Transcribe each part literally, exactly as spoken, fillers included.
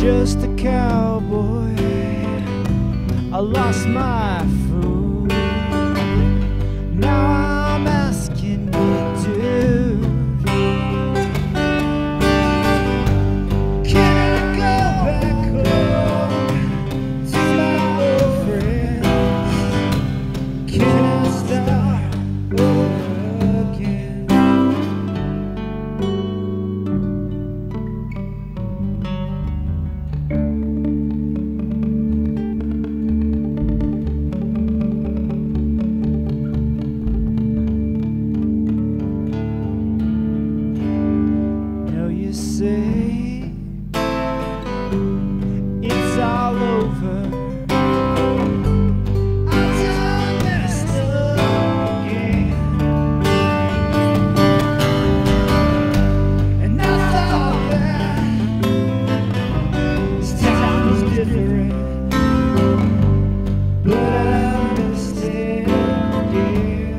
just a cowboy. I lost my food. Now I'm asking you, dude, can I go back home to my old friends? Can I start over again? Say it's all over. I done messed up again, and I thought that this time was different, but I missed it again.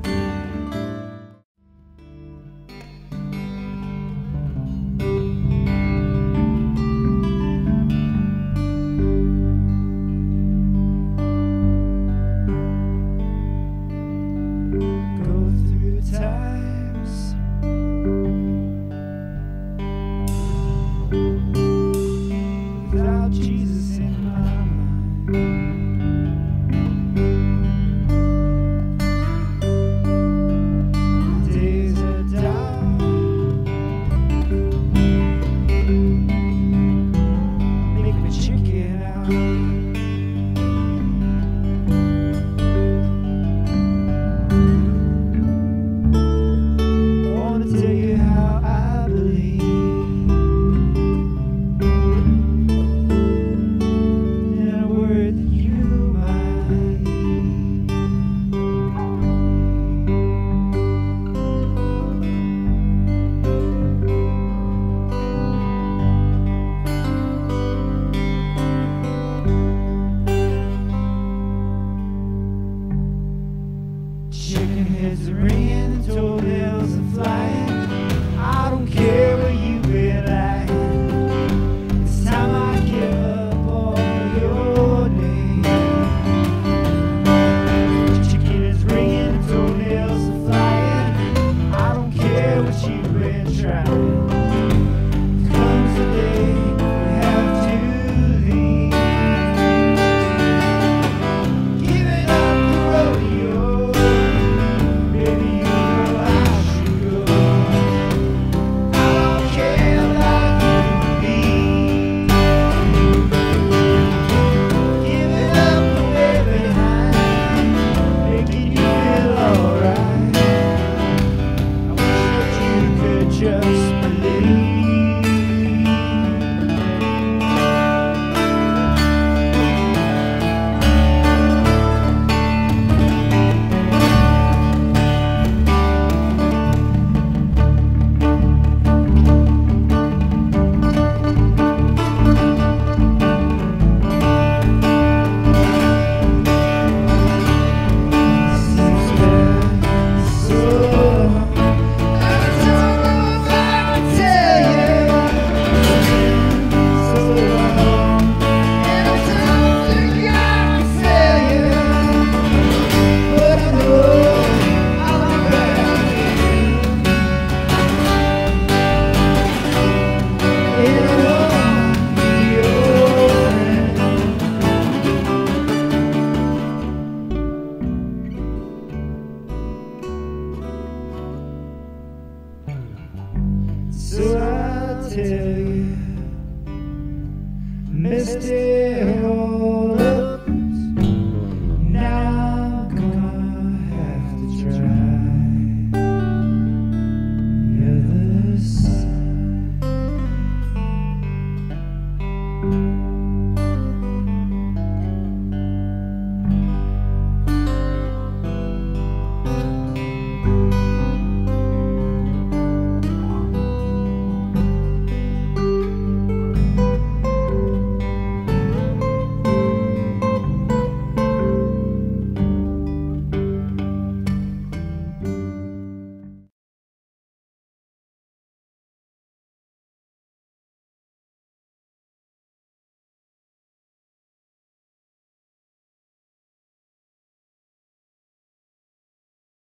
Times without Jesus in my mind, days are dark, make me chicken out. Chicken heads are ringing, toenails are flying. I don't care where you've been at. It's time I give up on your name. Chicken is ringing, toenails are flying. I don't care what you've been trying. Comes the day we have to leave, giving up the rodeo. Just believe. So I tell you, Mister